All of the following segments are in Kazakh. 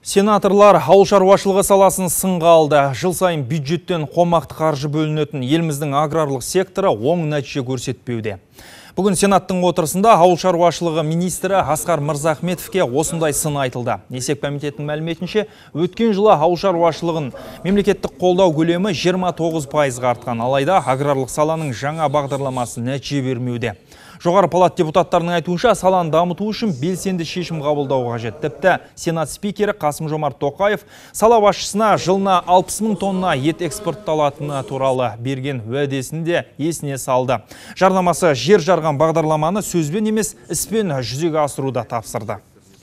Сенаторлар ауыл шаруашылығы саласын сынға алды. Жыл сайын бюджеттен қомақты қаржы бөлінетін еліміздің аграрлық секторы оң нәтиже көрсетпеуде. Бүгін Сенаттың отырысында ауыл шаруашылығы министрі Асқар Мырзахметовке осындай сын айтылды. Есеп комитетінің мәліметінше, өткен жылы ауыл шаруашылығын мемлекеттік қолдау көлемі 29%-ға артқан, алайда аграрлық саланың жаңа бағдарламасы нәтиже бермеуде. Жоғары палат депутаттарының айтуынша, саланы дамыту үшін белсенді шешім қабылдау қажет. Тіпті Сенат спикері Қасым-Жомарт Тоқаев сала басшысына жылына 60 мың тонна ет экспортталатыны туралы берген уәдесінде есіне салды. Жарнамасы жер жарған бағдарламаны сөзбен емес, іспен жүзеге асыруда тапсырды.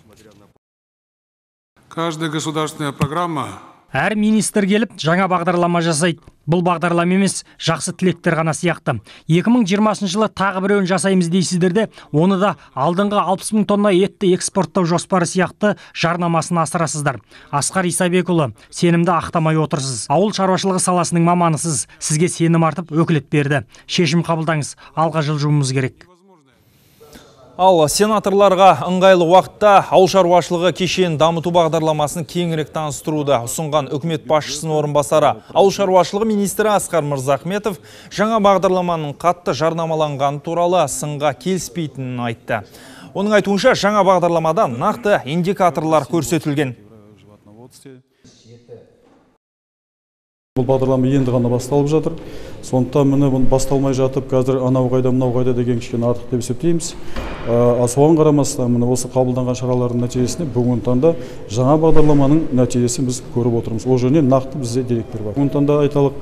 Каждая государственная программа. Әр министр келіп, жаңа бағдарлама жасайды. Бұл бағдарлама емес, жақсы тілектер ғана сияқты. 2020 жылы тағы біреуін жасаймыз дейсіздер де, оны да алдыңғы 60 мың тонна етті экспорттау жоспары сияқты жарнамасын асырасыздар. Асқар Исабекұлы, сенімді ақтамай отырсыз. Ауыл шаруашылығы саласының маманысыз, сізге сенім артып өкілет берді. Шешім қабылдаңыз, алға жылжуымыз керек. Ал сенаторларға ыңғайлы уақытта ауыл шаруашылығы кешенін дамыту бағдарламасын кеңірек таныстыруды ұсынған үкімет басшысының орынбасары ауыл шаруашылығы министрі Асқар Мырзахметов жаңа бағдарламаның қатты жарнамаланғаны туралы сынға келіспейтінін айтты. Оның айтуынша, жаңа бағдарламада нақты индикаторлар көрсетілген. Бұл бағдарлама енді ғана басталып жатыр. Сондықтан міне басталмай жатып, қазір анау қайда, мынау қайда деген кішкене артық деп есептейміз. Соған қарамастан, міне осы қабылданған шаралардың нәтижесінде бүгінгі таңда жаңа бағдарламаның нәтижесін біз көріп отырмыз. Ол жөнінен нақты бізде деректер бар. Бүгінгі таңда айталық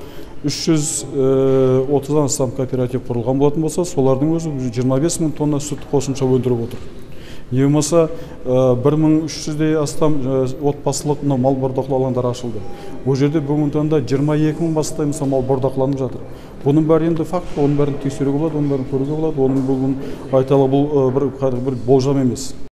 330-дан астам кооператив құрылған болатын болса, солардың өзі 25 мың тонна сүт қосымша өндіріп отыр. Не болмаса 1300-дей астам отбасылық мал бордақылау алаңдары ашылды. Ол жерде бүгінгі таңда 22 мың бастай мал бордақыланып жатыр. Бұның бәрі енді факт, оның бәрін тексеруге болады, оның бәрін көруге болады. Оның бүгін айталы бұл бір болжам емес.